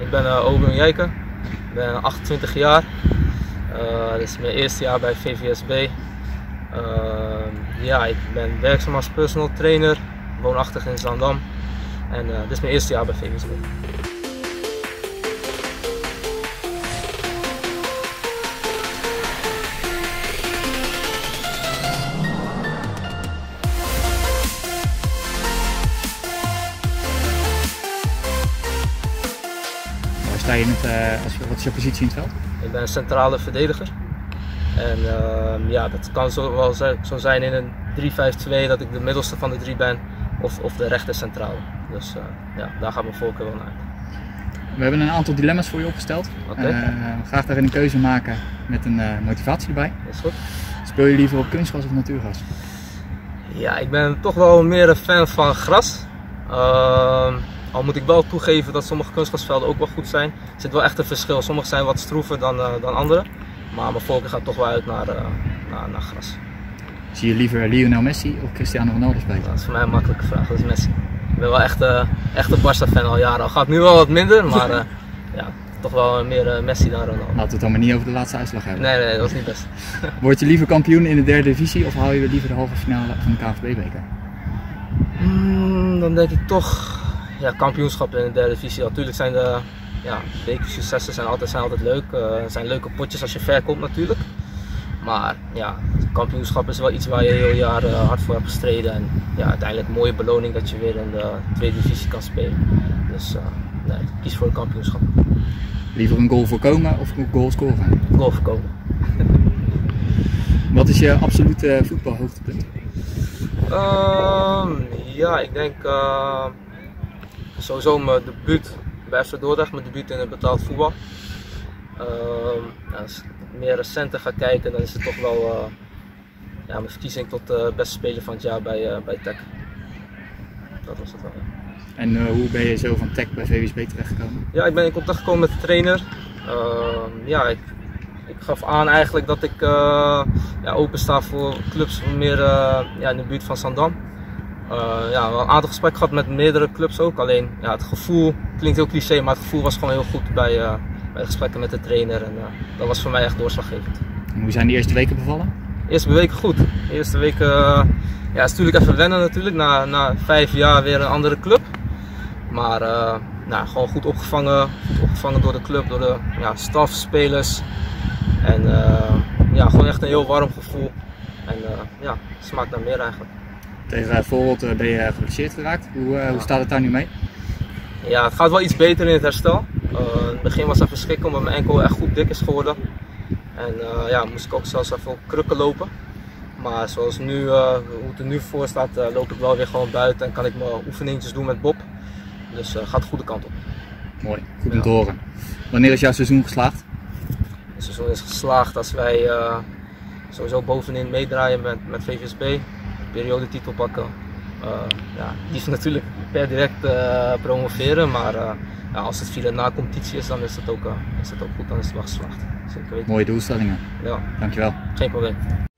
Ik ben Ogun Jijken, ik ben 28 jaar. Dit is mijn eerste jaar bij VVSB. Ja, ik ben werkzaam als personal trainer, woonachtig in Zaandam. En dit is mijn eerste jaar bij VVSB. Sta je wat is je positie in het veld? Ik ben een centrale verdediger. En ja, dat kan zo zijn in een 3-5-2 dat ik de middelste van de drie ben of de rechter centrale. Dus ja, daar gaat mijn voorkeur wel naar. We hebben een aantal dilemma's voor je opgesteld. Graag daarin een keuze maken met een motivatie erbij. Dat is goed. Speel je liever op kunstgras of natuurgras? Ja, ik ben toch wel meer een fan van gras. Al moet ik wel toegeven dat sommige kunstgrasvelden ook wel goed zijn. Er zit wel echt een verschil. Sommige zijn wat stroever dan andere. Maar mijn voorkeur gaat toch wel uit naar gras. Zie je liever Lionel Messi of Cristiano Ronaldo spelen? Dat is voor mij een makkelijke vraag. Dat is Messi. Ik ben wel echt een Barça-fan al jaren. Al gaat nu wel wat minder, maar ja, toch wel meer Messi dan Ronaldo. Laten we het dan maar niet over de laatste uitslag hebben. Nee, dat is niet best. Word je liever kampioen in de derde divisie of haal je liever de halve finale van de KNVB-beker? Dan denk ik toch ja, kampioenschap in de derde divisie. Natuurlijk zijn de bekersuccessen zijn altijd leuk. Het zijn leuke potjes als je ver komt natuurlijk. Maar ja, kampioenschap is wel iets waar je heel jaar hard voor hebt gestreden. En ja, uiteindelijk een mooie beloning dat je weer in de tweede divisie kan spelen. Dus nee, ik kies voor het kampioenschap. Liever een goal voorkomen of een goal scoren? Goal voorkomen. Wat is je absolute voetbalhoogtepunt? Ja, ik denk sowieso mijn debuut bij FC Dordrecht, mijn debuut in het betaald voetbal. Als ik meer recenter ga kijken, dan is het toch wel mijn verkiezing tot beste speler van het jaar bij TEC. Dat was het wel. En hoe ben je zo van TEC bij VVSB terechtgekomen? Ja, ik ben in contact gekomen met de trainer. Ik gaf aan eigenlijk dat ik open sta voor clubs meer in de buurt van Zaandam. Wel een aantal gesprekken gehad met meerdere clubs ook. Alleen het gevoel, klinkt heel cliché, maar het gevoel was gewoon heel goed bij de gesprekken met de trainer. En dat was voor mij echt doorslaggevend. En hoe zijn die eerste weken bevallen? De eerste weken goed. De eerste weken is natuurlijk even wennen natuurlijk. Na 5 jaar weer een andere club. Maar gewoon goed opgevangen door de club, door de staf, spelers. En gewoon echt een heel warm gevoel. En smaakt naar meer eigenlijk. Tegen Voorholt ben je geblesseerd geraakt. Hoe staat het daar nu mee? Ja, het gaat wel iets beter in het herstel. In het begin was het even schrikken omdat mijn enkel echt goed dik is geworden. En moest ik ook zelfs even op krukken lopen. Maar zoals nu, hoe het er nu voor staat, loop ik wel weer gewoon buiten en kan ik mijn oefeningetjes doen met Bob. Dus gaat de goede kant op. Mooi, goed om te horen. Wanneer is jouw seizoen geslaagd? Het seizoen is geslaagd als wij sowieso bovenin meedraaien met VVSB, periodetitel pakken. Liefst natuurlijk per direct promoveren, maar als het via na competitie is, dan is het ook goed, dan is het wel geslaagd. Zeker weten. Mooie doelstellingen. Ja. Dankjewel. Geen probleem.